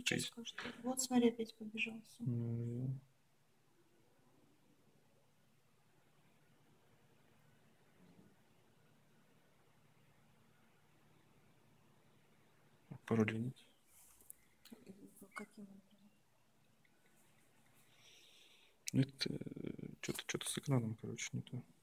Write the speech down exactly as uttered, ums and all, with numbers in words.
Сейчас шесть. скажет. Вот, смотри, опять побежал. Ну, пароля нет. Каким образом? Ну, это что-то что-то с экраном, короче, не то.